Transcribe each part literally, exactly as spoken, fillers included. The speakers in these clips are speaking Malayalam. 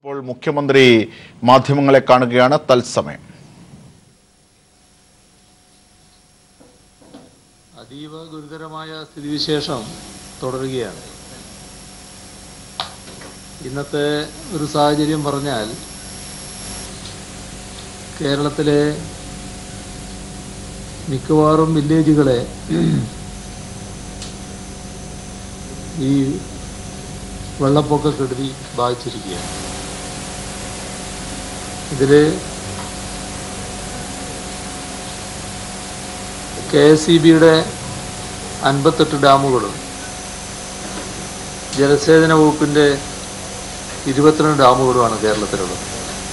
ഇപ്പോൾ മുഖ്യമന്ത്രി മാധ്യമങ്ങളെ കാണുകയാണ് തത്സമയം. അതീവ ഗുരുതരമായ സ്ഥിതിവിശേഷം തുടരുകയാണ്. ഇന്നത്തെ ഒരു സാഹചര്യം പറഞ്ഞാൽ കേരളത്തിലെ മിക്കവാറും വില്ലേജുകളെ ഈ വെള്ളപ്പൊക്ക കെടുതി ബാധിച്ചിരിക്കുകയാണ്. ഇതിൽ കെ എസ് ഇ ബിയുടെ അൻപത്തെട്ട് ഡാമുകളും ജലസേചന വകുപ്പിൻ്റെ ഇരുപത്തിരണ്ട് ഡാമുകളുമാണ് കേരളത്തിലുള്ളത്.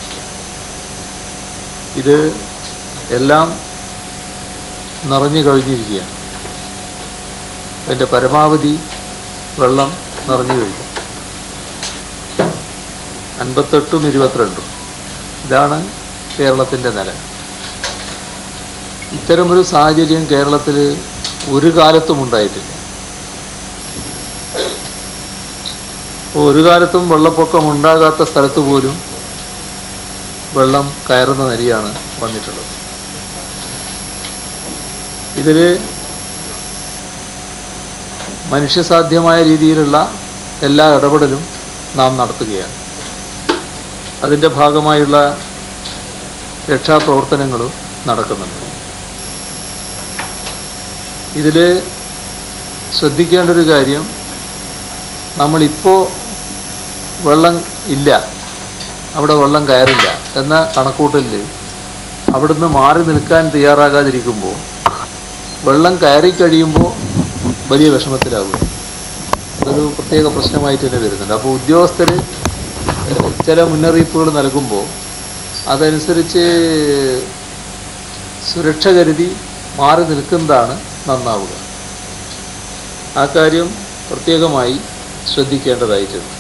ഇത് എല്ലാം നിറഞ്ഞു കഴിഞ്ഞിരിക്കുകയാണ്. അതിൻ്റെ പരമാവധി വെള്ളം നിറഞ്ഞു കഴിഞ്ഞു. അൻപത്തെട്ടും ഇരുപത്തിരണ്ടും ഇതാണ് കേരളത്തിൻ്റെ നില. ഇത്തരമൊരു സാഹചര്യം കേരളത്തിൽ ഒരു കാലത്തും ഉണ്ടായിട്ടില്ല. ഒരു കാലത്തും വെള്ളപ്പൊക്കം ഉണ്ടാകാത്ത സ്ഥലത്ത് പോലും വെള്ളം കയറുന്ന നിലയാണ് വന്നിട്ടുള്ളത്. ഇതിൽ മനുഷ്യസാധ്യമായ രീതിയിലുള്ള എല്ലാ ഇടപെടലും നാം നടത്തുകയാണ്. അതിൻ്റെ ഭാഗമായുള്ള രക്ഷാപ്രവർത്തനങ്ങളും നടക്കുന്നുണ്ട്. ഇതിൽ ശ്രദ്ധിക്കേണ്ട ഒരു കാര്യം, നമ്മളിപ്പോൾ വെള്ളം ഇല്ല, അവിടെ വെള്ളം കയറില്ല എന്ന കണക്കൂട്ടലിൽ അവിടുന്ന് മാറി നിൽക്കാൻ തയ്യാറാകാതിരിക്കുമ്പോൾ വെള്ളം കയറി കഴിയുമ്പോൾ വലിയ വിഷമത്തിലാകും. അതൊരു പ്രത്യേക പ്രശ്നമായിട്ട് തന്നെ വരുന്നുണ്ട്. അപ്പോൾ ഉദ്യോഗസ്ഥർ ചില മുന്നറിയിപ്പുകൾ നൽകുമ്പോൾ അതനുസരിച്ച് സുരക്ഷ കരുതി മാറി നിൽക്കുന്നതാണ് നന്നാവുക. ആ കാര്യം പ്രത്യേകമായി ശ്രദ്ധിക്കേണ്ടതായിട്ടുണ്ട്.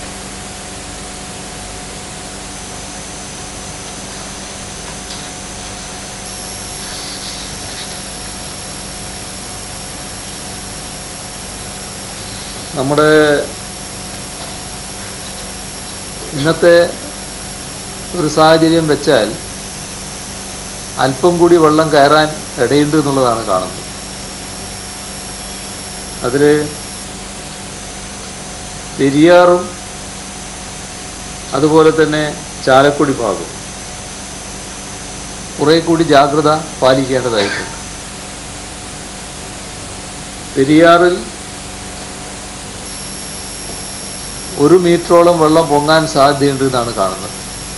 നമ്മുടെ ഇന്നത്തെ ഒരു സാഹചര്യം വെച്ചാൽ അല്പം കൂടി വെള്ളം കയറാൻ ഇടയുണ്ട് എന്നുള്ളതാണ് കാണുന്നത്. അതിൽ പെരിയാറും അതുപോലെ തന്നെ ചാലക്കുടി ഭാഗവും കുറേ കൂടി ജാഗ്രത പാലിക്കേണ്ടതായിട്ടുണ്ട്. പെരിയാറിൽ ഒരു മീറ്ററോളം വെള്ളം പൊങ്ങാൻ സാധ്യതയുണ്ട് എന്നാണ് കാണുന്നത്.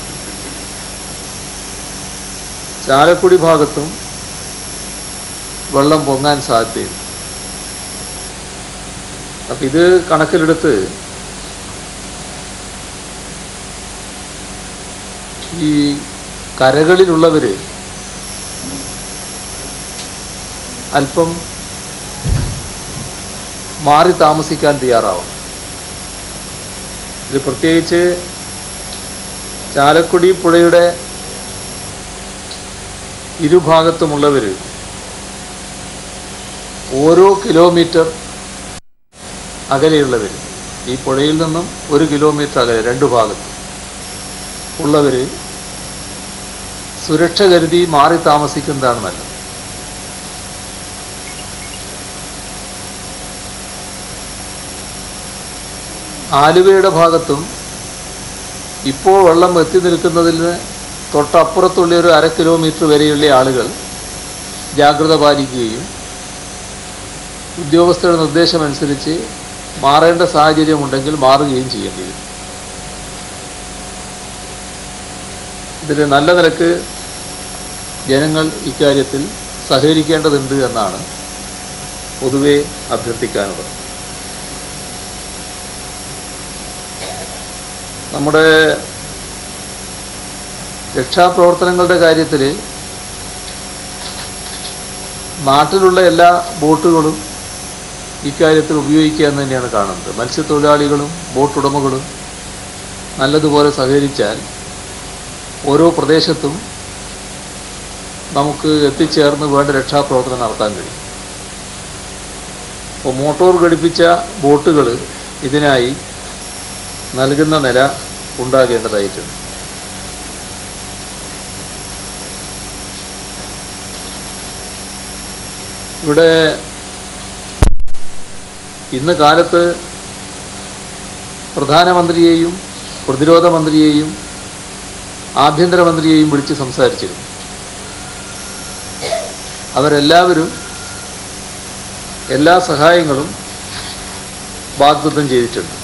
ചാലക്കുടി ഭാഗത്തും വെള്ളം പൊങ്ങാൻ സാധ്യതയുണ്ട്. അപ്പം ഇത് കണക്കിലെടുത്ത് ഈ കരകളിലുള്ളവർ അല്പം മാറി താമസിക്കാൻ തയ്യാറാവും. ഇത് പ്രത്യേകിച്ച് ചാലക്കുടി പുഴയുടെ ഇരുഭാഗത്തുമുള്ളവർ ഓരോ കിലോമീറ്റർ അകലെയുള്ളവർ, ഈ പുഴയിൽ നിന്നും ഒരു കിലോമീറ്റർ അകലെ രണ്ടു ഭാഗത്ത് ഉള്ളവർ സുരക്ഷ കരുതി മാറി താമസിക്കുന്നതാണ് നല്ലത്. ആലുവയുടെ ഭാഗത്തും ഇപ്പോൾ വെള്ളം എത്തി നിൽക്കുന്നതിന് തൊട്ടപ്പുറത്തുള്ള ഒരു അര കിലോമീറ്റർ വരെയുള്ള ആളുകൾ ജാഗ്രത പാലിക്കുകയും ഉദ്യോഗസ്ഥരുടെ നിർദ്ദേശമനുസരിച്ച് മാറേണ്ട സാഹചര്യമുണ്ടെങ്കിൽ മാറുകയും ചെയ്യേണ്ടി വരും. ഇതിൽ നല്ല നിലക്ക് ജനങ്ങൾ ഇക്കാര്യത്തിൽ സഹകരിക്കേണ്ടതുണ്ട് എന്നാണ് പൊതുവെ അഭ്യർത്ഥിക്കാനുള്ളത്. നമ്മുടെ രക്ഷാപ്രവർത്തനങ്ങളുടെ കാര്യത്തിൽ നാട്ടിലുള്ള എല്ലാ ബോട്ടുകളും ഇക്കാര്യത്തിൽ ഉപയോഗിക്കുക എന്ന് തന്നെയാണ് കാണുന്നത്. മത്സ്യത്തൊഴിലാളികളും ബോട്ടുടമകളും നല്ലതുപോലെ സഹകരിച്ചാൽ ഓരോ പ്രദേശത്തും നമുക്ക് എത്തിച്ചേർന്ന് വേണ്ട രക്ഷാപ്രവർത്തനം നടത്താൻ കഴിയും. അപ്പോൾ മോട്ടോർ ഘടിപ്പിച്ച ബോട്ടുകൾ ഇതിനായി നൽകുന്ന നില ഉണ്ടാകേണ്ടതായിട്ടുണ്ട്. ഇവിടെ ഇന്ന് കാലത്ത് പ്രധാനമന്ത്രിയെയും പ്രതിരോധ മന്ത്രിയെയും ആഭ്യന്തരമന്ത്രിയെയും വിളിച്ച് സംസാരിച്ചിരുന്നു. അവരെല്ലാവരും എല്ലാ സഹായങ്ങളും വാഗ്ദത്തം ചെയ്തിട്ടുണ്ട്.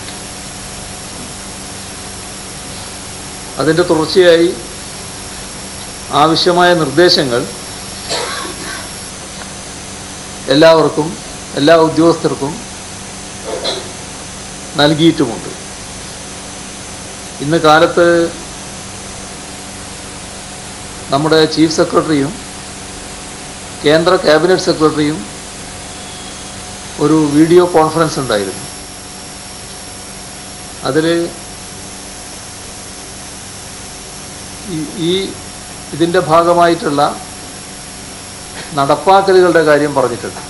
അതിൻ്റെ തുടർച്ചയായി ആവശ്യമായ നിർദ്ദേശങ്ങൾ എല്ലാവർക്കും എല്ലാ ഉദ്യോഗസ്ഥർക്കും നൽകിയിട്ടുമുണ്ട്. ഇന്ന് കാലത്ത് നമ്മുടെ ചീഫ് സെക്രട്ടറിയും കേന്ദ്ര ക്യാബിനറ്റ് സെക്രട്ടറിയും ഒരു വീഡിയോ കോൺഫറൻസ് ഉണ്ടായിരുന്നു. അതിൽ ഈ ഇതിൻ്റെ ഭാഗമായിട്ടുള്ള നടപ്പാക്കലുകളുടെ കാര്യം പറഞ്ഞിട്ടുണ്ട്.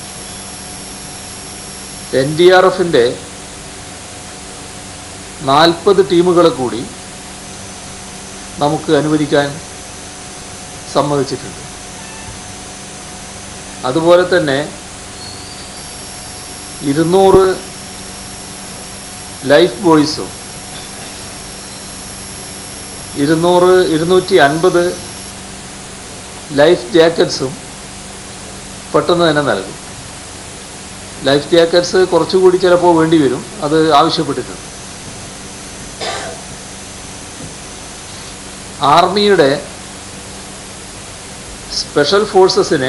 എൻ ഡി ആർ എഫിൻ്റെ നാൽപ്പത് ടീമുകളെ കൂടി നമുക്ക് അനുവദിക്കാൻ സമ്മതിച്ചിട്ടുണ്ട്. അതുപോലെ തന്നെ ഇരുന്നൂറ് ലൈഫ് ബോയ്സും ഇരുന്നൂറ് ഇരുന്നൂറ്റി അൻപത് ലൈഫ് ജാക്കറ്റ്സും പെട്ടെന്ന് തന്നെ നൽകും. ലൈഫ് ജാക്കറ്റ്സ് കുറച്ചുകൂടി ചിലപ്പോൾ വേണ്ടി വരും, അത് ആവശ്യപ്പെട്ടിട്ടുണ്ട്. ആർമിയുടെ സ്പെഷ്യൽ ഫോഴ്സസിനെ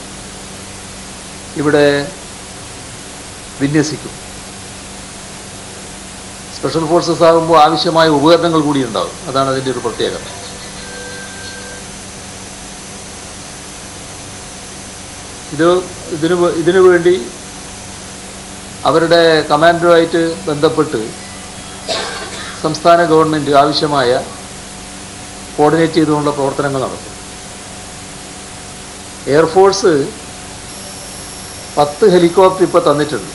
ഇവിടെ വിന്യസിക്കും. സ്പെഷ്യൽ ഫോഴ്സസ് ആകുമ്പോൾ ആവശ്യമായ ഉപകരണങ്ങൾ കൂടി ഉണ്ടാകും. അതാണ് അതിൻ്റെ ഒരു പ്രത്യേകത. ഇത് ഇതിന് ഇതിനു വേണ്ടി അവരുടെ കമാൻഡറുമായിട്ട് ബന്ധപ്പെട്ട് സംസ്ഥാന ഗവൺമെൻറ് ആവശ്യമായ കോർഡിനേറ്റ് ചെയ്തുകൊണ്ടുള്ള പ്രവർത്തനങ്ങൾ നടത്തും. എയർഫോഴ്സ് പത്ത് ഹെലികോപ്റ്റർ ഇപ്പോൾ തന്നിട്ടുണ്ട്.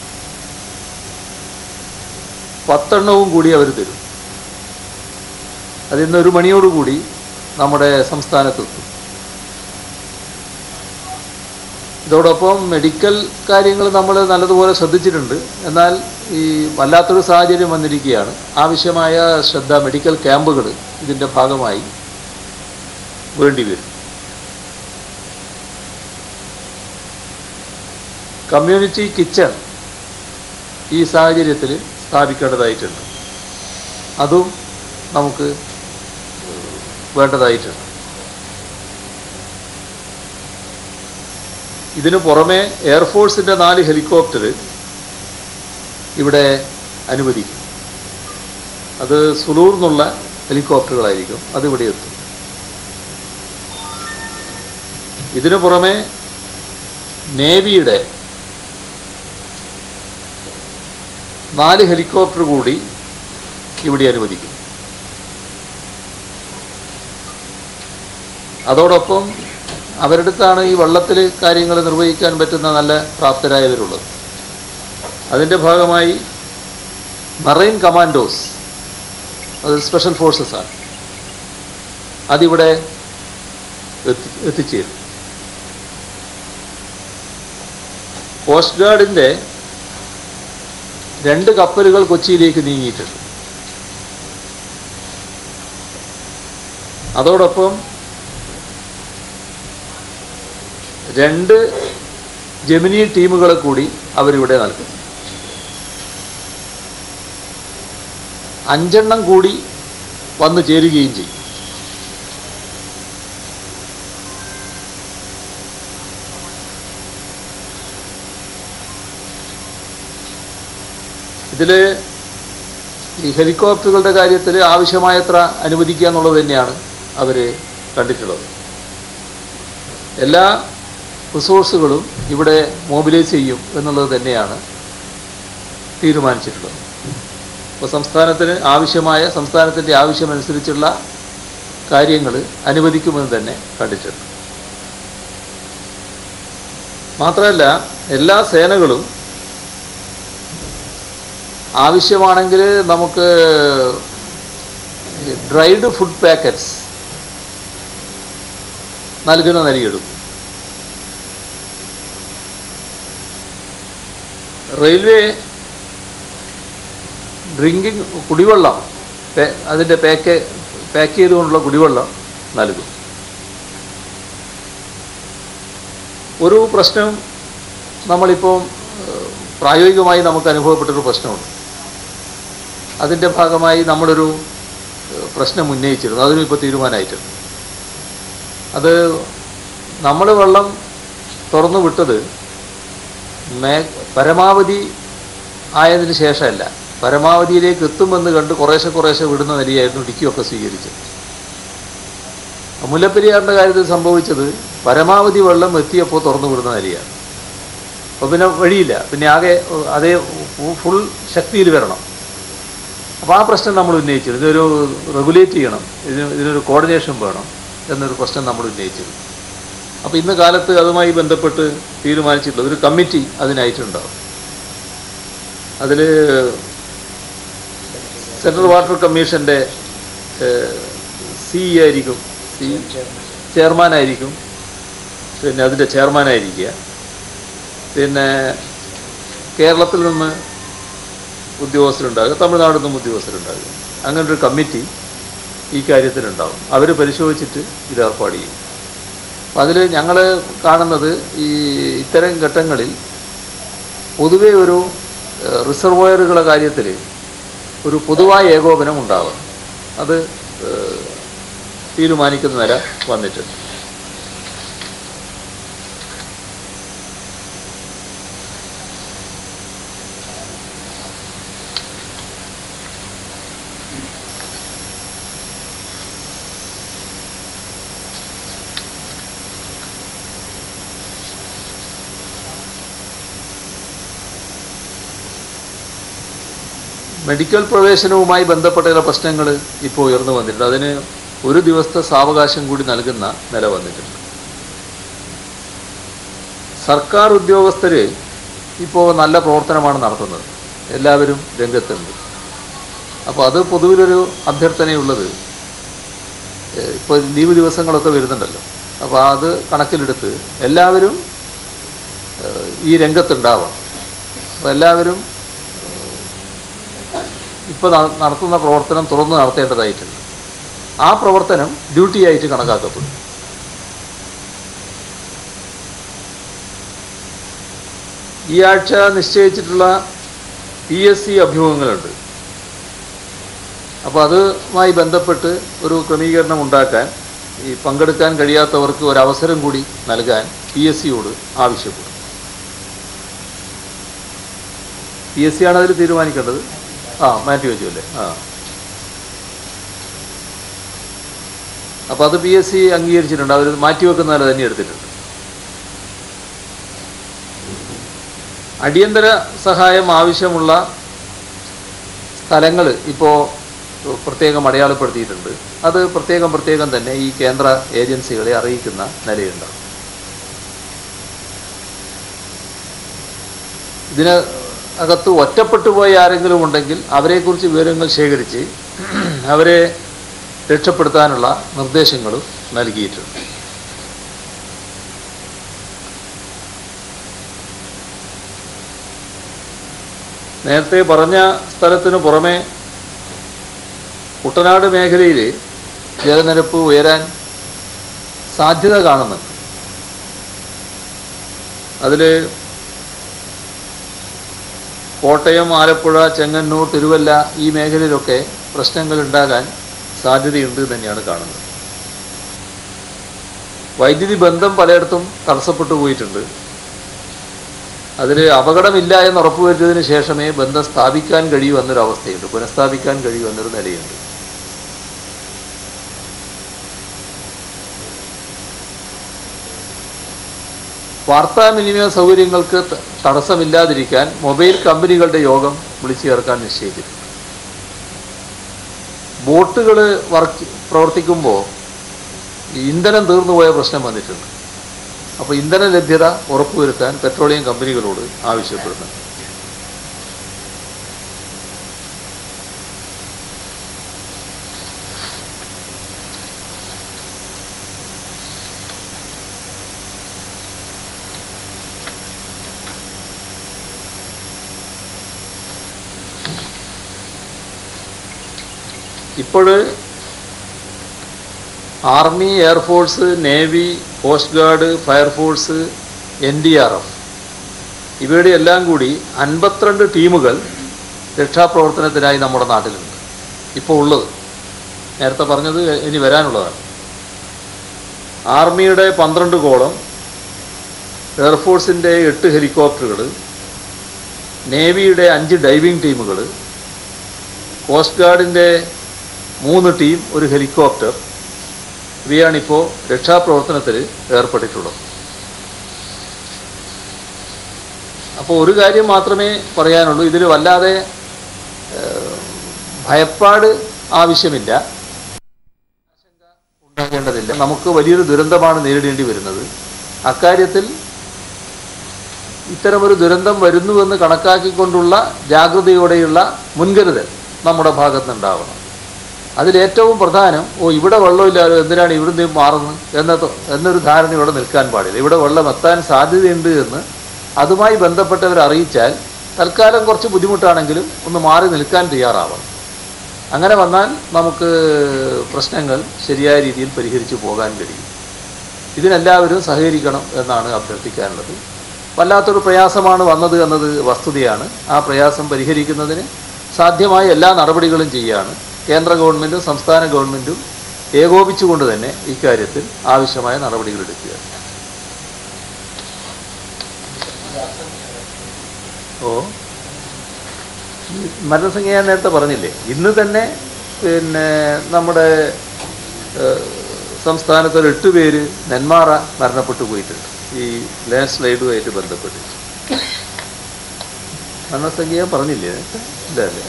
പത്തെണ്ണവും കൂടി അവർ തരും. അതിന്ന് ഒരു മണിയോടുകൂടി നമ്മുടെ സംസ്ഥാനത്തെത്തും. ഇതോടൊപ്പം മെഡിക്കൽ കാര്യങ്ങൾ നമ്മൾ നല്ലതുപോലെ ശ്രദ്ധിച്ചിട്ടുണ്ട്. എന്നാൽ ഈ വല്ലാത്തൊരു സാഹചര്യം വന്നിരിക്കുകയാണ്. ആവശ്യമായ ശ്രദ്ധ മെഡിക്കൽ ക്യാമ്പുകൾ ഇതിൻ്റെ ഭാഗമായി വേണ്ടി വരും. കമ്മ്യൂണിറ്റി കിച്ചൺ ഈ സാഹചര്യത്തിൽ സ്ഥാപിക്കേണ്ടതായിട്ടുണ്ട്. അതും നമുക്ക് വേണ്ടതായിട്ടുണ്ട്. ഇതിനു പുറമെ എയർഫോഴ്സിൻ്റെ നാല് ഹെലികോപ്റ്റർ ഇവിടെ അനുവദിക്കും. അത് സുലൂർ എന്നുള്ള ഹെലികോപ്റ്ററുകളായിരിക്കും. അതിവിടെ എത്തും. ഇതിനു പുറമെ നേവിയുടെ നാല് ഹെലികോപ്റ്റർ കൂടി ഇവിടെ അനുവദിക്കും. അതോടൊപ്പം അവരുടെ അടുത്താണ് ഈ വെള്ളത്തിൽ കാര്യങ്ങൾ നിർവഹിക്കാൻ പറ്റുന്ന നല്ല പ്രാപ്തരായവരുള്ളത്. അതിൻ്റെ ഭാഗമായി മറൈൻ കമാൻഡോസ്, അത് സ്പെഷ്യൽ ഫോഴ്സസാണ്, അതിവിടെ എത്തി എത്തിച്ചേരും. കോസ്റ്റ് ഗാർഡിൻ്റെ രണ്ട് കപ്പലുകൾ കൊച്ചിയിലേക്ക് നീങ്ങിയിട്ടുണ്ട്. അതോടൊപ്പം രണ്ട് ജെമിനി ടീമുകളെ കൂടി അവരിവിടെ നൽകും. അഞ്ചെണ്ണം കൂടി വന്നു ചേരുകയും ചെയ്യും. ഇതിൽ ഈ ഹെലികോപ്റ്ററുകളുടെ കാര്യത്തിൽ ആവശ്യമായത്ര അനുവദിക്കുക എന്നുള്ളത് തന്നെയാണ് അവർ കണ്ടിട്ടുള്ളത്. എല്ലാ റിസോഴ്സുകളും ഇവിടെ മൊബിലൈസ് ചെയ്യും എന്നുള്ളത് തന്നെയാണ് തീരുമാനിച്ചിട്ടുള്ളത്. അപ്പോൾ സംസ്ഥാനത്തിന് ആവശ്യമായ സംസ്ഥാനത്തിൻ്റെ ആവശ്യമനുസരിച്ചുള്ള കാര്യങ്ങൾ അനുവദിക്കുമെന്ന് തന്നെ കണ്ടിട്ടുണ്ട്. മാത്രമല്ല എല്ലാ സേനകളും ആവശ്യമാണെങ്കിൽ നമുക്ക് ഡ്രൈഡ് ഫുഡ് പാക്കറ്റ്സ് നൽകുന്ന നിലയെടുക്കും. റെയിൽവേ ഡ്രിങ്കിങ് കുടിവെള്ളം അതിൻ്റെ പാക്ക് പാക്ക് ചെയ്തുകൊണ്ടുള്ള കുടിവെള്ളം നൽകും. ഒരു പ്രശ്നം നമ്മളിപ്പോൾ പ്രായോഗികമായി നമുക്ക് അനുഭവപ്പെട്ടൊരു പ്രശ്നമുണ്ട്. അതിൻ്റെ ഭാഗമായി നമ്മളൊരു പ്രശ്നം ഉന്നയിച്ചിരുന്നു. അതിനും ഇപ്പോൾ തീരുമാനമായിട്ടുണ്ട്. അത് നമ്മൾ വെള്ളം തുറന്നു വിട്ടത് മേ പരമാവധി ആയതിന് ശേഷമല്ല, പരമാവധിയിലേക്ക് എത്തുമെന്ന് കണ്ട് കുറേശ്ശെ കുറേശ്ശെ വിടുന്ന നിലയായിരുന്നു ഇടുക്കിയൊക്കെ സ്വീകരിച്ചത്. മുല്ലപ്പെരിയാറിൻ്റെ കാര്യത്തിൽ സംഭവിച്ചത് പരമാവധി വെള്ളം എത്തിയപ്പോൾ തുറന്നു വിടുന്ന നിലയാണ്. അപ്പോൾ പിന്നെ വഴിയില്ല, പിന്നെ ആകെ അതേ ഫുൾ ശക്തിയിൽ വരണം. അപ്പോൾ ആ പ്രശ്നം നമ്മൾ ഉന്നയിച്ചത് ഇതൊരു റെഗുലേറ്റ് ചെയ്യണം, ഇതിന് ഇതിനൊരു കോർഡിനേഷൻ വേണം എന്നൊരു പ്രശ്നം നമ്മൾ ഉന്നയിച്ചത്. അപ്പോൾ ഇന്ന് കാലത്ത് അതുമായി ബന്ധപ്പെട്ട് തീരുമാനിച്ചിട്ടുള്ളത് ഒരു കമ്മിറ്റി അതിനായിട്ടുണ്ടാവും. അതിൽ സെൻട്രൽ വാട്ടർ കമ്മീഷൻ്റെ സി ആയിരിക്കും, സി ചെയർമാനായിരിക്കും, പിന്നെ അതിൻ്റെ ചെയർമാനായിരിക്കുക. പിന്നെ കേരളത്തിൽ നിന്ന് ഉദ്യോഗസ്ഥരുണ്ടാകുക, തമിഴ്നാട്ടിൽ നിന്നും ഉദ്യോഗസ്ഥരുണ്ടാകുക. അങ്ങനൊരു കമ്മിറ്റി ഈ കാര്യത്തിലുണ്ടാവും. അവർ പരിശോധിച്ചിട്ട് ഇത് ഏർപ്പാട് ചെയ്യും. അപ്പം അതിൽ ഞങ്ങൾ കാണുന്നത് ഈ ഇത്തരം ഘട്ടങ്ങളിൽ പൊതുവെ ഒരു റിസർവോയറുകളുടെ കാര്യത്തിൽ ഒരു പൊതുവായ ഏകോപനം ഉണ്ടാവും. അത് തീരുമാനിക്കുന്ന നില വന്നിട്ടുണ്ട്. മെഡിക്കൽ പ്രവേശനവുമായി ബന്ധപ്പെട്ട ചില പ്രശ്നങ്ങൾ ഇപ്പോൾ ഉയർന്നു വന്നിട്ടുണ്ട്. അതിന് ഒരു ദിവസത്തെ സാവകാശം കൂടി നൽകുന്ന നില വന്നിട്ടുണ്ട്. സർക്കാർ ഉദ്യോഗസ്ഥർ ഇപ്പോൾ നല്ല പ്രവർത്തനമാണ് നടത്തുന്നത്, എല്ലാവരും രംഗത്തുണ്ട്. അപ്പോൾ അത് പൊതുവിലൊരു അഭ്യർത്ഥനയുള്ളത്, ഇപ്പോൾ ലീവ് ദിവസങ്ങളൊക്കെ വരുന്നുണ്ടല്ലോ, അപ്പോൾ അത് കണക്കിലെടുത്ത് എല്ലാവരും ഈ രംഗത്തുണ്ടാവണം. അപ്പോൾ എല്ലാവരും ഇപ്പോൾ നടത്തുന്ന പ്രവർത്തനം തുറന്ന് നടത്തേണ്ടതായിട്ടുണ്ട്. ആ പ്രവർത്തനം ഡ്യൂട്ടിയായിട്ട് കണക്കാക്കപ്പെടും. ഈ ആഴ്ച നിശ്ചയിച്ചിട്ടുള്ള പി എസ് സി അഭ്യൂഹങ്ങളുണ്ട്. അപ്പോൾ അതുമായി ബന്ധപ്പെട്ട് ഒരു ക്രമീകരണം ഉണ്ടാക്കാൻ, ഈ പങ്കെടുക്കാൻ കഴിയാത്തവർക്ക് ഒരവസരം കൂടി നൽകാൻ പി എസ് സിയോട് ആവശ്യപ്പെടും. പി എസ് സി ആണ് അതിൽ തീരുമാനിക്കേണ്ടത്. ആ മാറ്റി വെച്ചു അല്ലേ? ആ അപ്പോൾ അത് പി എസ് സി അംഗീകരിച്ചിട്ടുണ്ട്. അവർ മാറ്റിവെക്കുന്നതിൽ തന്നെ എടുത്തിട്ടുണ്ട്. അടിയന്തര സഹായം ആവശ്യമുള്ള സ്ഥലങ്ങൾ ഇപ്പോൾ പ്രത്യേകം അടയാളപ്പെടുത്തിയിട്ടുണ്ട്. അത് പ്രത്യേകം പ്രത്യേകം തന്നെ ഈ കേന്ദ്ര ഏജൻസികളെ അറിയിക്കുന്ന നിലയുണ്ടാകും. ഇതിന് അകത്ത് ഒറ്റപ്പെട്ടു പോയ ആരെങ്കിലും ഉണ്ടെങ്കിൽ അവരെക്കുറിച്ച് വിവരങ്ങൾ ശേഖരിച്ച് അവരെ രക്ഷപ്പെടുത്താനുള്ള നിർദ്ദേശങ്ങളും നൽകിയിട്ടുണ്ട്. നേരത്തെ പറഞ്ഞ സ്ഥലത്തിനു പുറമെ കുട്ടനാട് മേഖലയിൽ ജലനിരപ്പ് ഉയരാൻ സാധ്യത കാണുന്നുണ്ട്. അതിൽ കോട്ടയം, ആലപ്പുഴ, ചെങ്ങന്നൂർ, തിരുവല്ല ഈ മേഖലയിലൊക്കെ പ്രശ്നങ്ങൾ ഉണ്ടാകാൻ സാധ്യതയുണ്ട് തന്നെയാണ് കാണുന്നത്. വൈദ്യുതി ബന്ധം പലയിടത്തും തടസ്സപ്പെട്ടു പോയിട്ടുണ്ട്. അതിൽ അപകടമില്ല എന്ന് ഉറപ്പുവരുത്തിയതിന് ശേഷമേ ബന്ധം സ്ഥാപിക്കാൻ കഴിയൂ എന്നൊരവസ്ഥയുണ്ട്, പുനഃസ്ഥാപിക്കാൻ കഴിയൂ എന്നൊരു നിലയുണ്ട്. വാർത്താവിനിമയ സൗകര്യങ്ങൾക്ക് തടസ്സമില്ലാതിരിക്കാൻ മൊബൈൽ കമ്പനികളുടെ യോഗം വിളിച്ചു ചേർക്കാൻ നിശ്ചയിച്ചിട്ടുണ്ട്. ബോട്ടുകൾ വർക്ക് പ്രവർത്തിക്കുമ്പോൾ ഇന്ധനം തീർന്നുപോയ പ്രശ്നം വന്നിട്ടുണ്ട്. അപ്പോൾ ഇന്ധന ലഭ്യത ഉറപ്പുവരുത്താൻ പെട്രോളിയം കമ്പനികളോട് ആവശ്യപ്പെടുന്നു. ഇപ്പോൾ army, air force, navy, coast guard, fire force, N D R F ഇവയുടെ എല്ലാം കൂടി അൻപത്തിരണ്ട് ടീമുകൾ രക്ഷാപ്രവർത്തനത്തിനായി നമ്മുടെ നാട്ടിലുണ്ട് ഇപ്പോൾ ഉള്ളത്. നേരത്തെ പറഞ്ഞത് ഇനി വരാനുള്ളതാണ്. ആർമിയുടെ പന്ത്രണ്ട് കോളം, എയർഫോഴ്സിൻ്റെ എട്ട് ഹെലികോപ്റ്ററുകൾ, നേവിയുടെ അഞ്ച് ഡൈവിംഗ് ടീമുകൾ, കോസ്റ്റ് ഗാർഡിൻ്റെ മൂന്ന് ടീം, ഒരു ഹെലികോപ്റ്റർ, ഇവയാണിപ്പോൾ രക്ഷാപ്രവർത്തനത്തിൽ ഏർപ്പെട്ടിട്ടുള്ളത്. അപ്പോൾ ഒരു കാര്യം മാത്രമേ പറയാനുള്ളൂ, ഇതിൽ വല്ലാതെ ഭയപ്പാട് ആവശ്യമില്ല, ആശങ്ക ഉണ്ടാകേണ്ടതില്ല. നമുക്ക് വലിയൊരു ദുരന്തമാണ് നേരിടേണ്ടി വരുന്നത്. അക്കാര്യത്തിൽ ഇത്തരമൊരു ദുരന്തം വരുന്നുവെന്ന് കണക്കാക്കിക്കൊണ്ടുള്ള ജാഗ്രതയോടെയുള്ള മുൻകരുതൽ നമ്മുടെ ഭാഗത്തുനിന്നുണ്ടാവണം. അതിലേറ്റവും പ്രധാനം, ഓ ഇവിടെ വെള്ളമില്ലാതെ എന്തിനാണ് ഇവിടുന്ന് മാറുന്നത് എന്ന എന്നൊരു ധാരണ ഇവിടെ നിൽക്കാൻ പാടില്ല. ഇവിടെ വെള്ളം എത്താൻ സാധ്യതയുണ്ട് എന്ന് അതുമായി ബന്ധപ്പെട്ടവർ അറിയിച്ചാൽ തൽക്കാലം കുറച്ച് ബുദ്ധിമുട്ടാണെങ്കിലും ഒന്ന് മാറി നിൽക്കാൻ തയ്യാറാവണം. അങ്ങനെ വന്നാൽ നമുക്ക് പ്രശ്നങ്ങൾ ശരിയായ രീതിയിൽ പരിഹരിച്ചു പോകാൻ കഴിയും. ഇതിനെല്ലാവരും സഹകരിക്കണം എന്നാണ് അഭ്യർത്ഥിക്കാനുള്ളത്. വല്ലാത്തൊരു പ്രയാസമാണ് വന്നത് എന്നത് വസ്തുതയാണ്. ആ പ്രയാസം പരിഹരിക്കുന്നതിന് സാധ്യമായ എല്ലാ നടപടികളും ചെയ്യുകയാണ്. കേന്ദ്ര ഗവൺമെൻറ്റും സംസ്ഥാന ഗവൺമെൻറ്റും ഏകോപിച്ചുകൊണ്ട് തന്നെ ഇക്കാര്യത്തിൽ ആവശ്യമായ നടപടികൾ എടുക്കുക. ഓ മരണസംഖ്യ ഞാൻ നേരത്തെ പറഞ്ഞില്ലേ, ഇന്ന് തന്നെ പിന്നെ നമ്മുടെ സംസ്ഥാനത്ത് ഒരു എട്ട് പേര് നെന്മാറ മരണപ്പെട്ടു പോയിട്ടുണ്ട് ഈ ലാൻഡ് സ്ലൈഡുമായിട്ട് ബന്ധപ്പെട്ട്. മരണസംഖ്യ പറഞ്ഞില്ലേ? ഇല്ല അല്ലേ?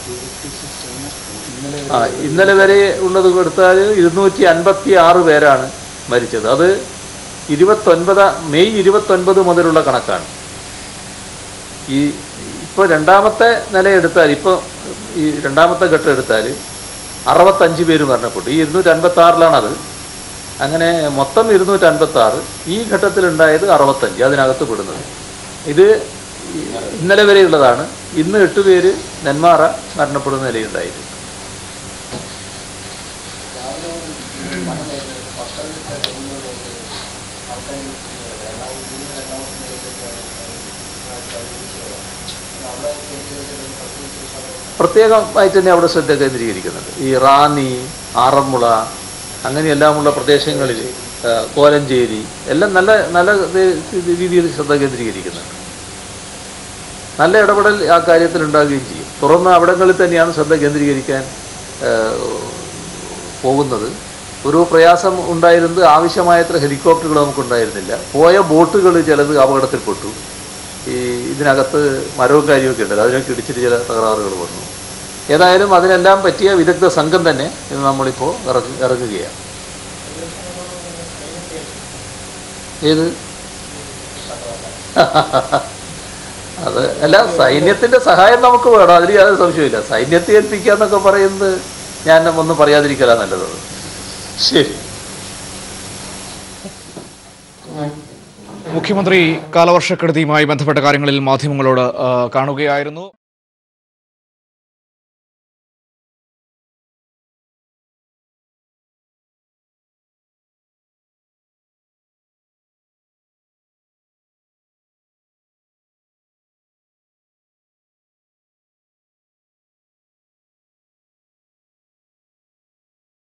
ആ ഇന്നലെ വരെ ഉള്ളത് എടുത്താൽ ഇരുന്നൂറ്റി അൻപത്തി ആറ് പേരാണ് മരിച്ചത്. അത് ഇരുപത്തൊൻപത് മെയ് ഇരുപത്തൊൻപത് മുതലുള്ള കണക്കാണ്. ഈ ഇപ്പോൾ രണ്ടാമത്തെ നില എടുത്താൽ, ഇപ്പോൾ ഈ രണ്ടാമത്തെ ഘട്ടം എടുത്താൽ അറുപത്തഞ്ച് പേര് മരണപ്പെട്ടു. ഈ ഇരുന്നൂറ്റി അൻപത്തി ആറിലാണത്. അങ്ങനെ മൊത്തം ഇരുന്നൂറ്റി അൻപത്തി ആറ്, ഈ ഘട്ടത്തിലുണ്ടായത് അറുപത്തഞ്ച് അതിനകത്ത് പെടുന്നത്. ഇത് ഇന്നലെ വരെയുള്ളതാണ്. ഇന്ന് എട്ട് പേര് നെന്മാറ മരണപ്പെടുന്ന നിലയുണ്ടായിരുന്നു. പ്രത്യേകമായിട്ട് തന്നെ അവിടെ ശ്രദ്ധ കേന്ദ്രീകരിക്കുന്നുണ്ട്. ഈ റാന്നി, ആറന്മുള അങ്ങനെയെല്ലാമുള്ള പ്രദേശങ്ങളിൽ, കോലഞ്ചേരി എല്ലാം നല്ല നല്ല രീതിയിൽ ശ്രദ്ധ കേന്ദ്രീകരിക്കുന്നുണ്ട്. നല്ല ഇടപെടൽ ആ കാര്യത്തിൽ ഉണ്ടാകുകയും ചെയ്യും. തുറന്ന അവിടങ്ങളിൽ തന്നെയാണ് ശ്രദ്ധ കേന്ദ്രീകരിക്കാൻ പോകുന്നത്. ഒരു പ്രയാസം ഉണ്ടായിരുന്നത് ആവശ്യമായത്ര ഹെലികോപ്റ്ററുകൾ നമുക്കുണ്ടായിരുന്നില്ല. പോയ ബോട്ടുകൾ ചിലത് അപകടത്തിൽപ്പെട്ടു. ഈ ഇതിനകത്ത് മരവും കാര്യമൊക്കെ ഉണ്ടല്ലോ, അതിനൊക്കെ ഇടിച്ചിട്ട് ചില തകരാറുകൾ വന്നു. ഏതായാലും അതിനെല്ലാം പറ്റിയ വിദഗ്ധ സംഘം തന്നെ ഇന്ന് നമ്മളിപ്പോൾ ഇറങ്ങി ഇറങ്ങുകയാണ്. ഏത് അത് അല്ല, സൈന്യത്തിൻ്റെ സഹായം നമുക്ക് വേണം, അതിൽ യാതൊരു സംശയമില്ല. സൈന്യത്തെ ഏൽപ്പിക്കുക എന്നൊക്കെ പറയുന്നത് ഞാൻ ഒന്നും പറയാതിരിക്കലാണ് നല്ലത്. ശരി. മുഖ്യമന്ത്രി കാലവർഷക്കെടുതിയുമായി ബന്ധപ്പെട്ട കാര്യങ്ങളിൽ മാധ്യമങ്ങളോട് കാണുകയായിരുന്നു.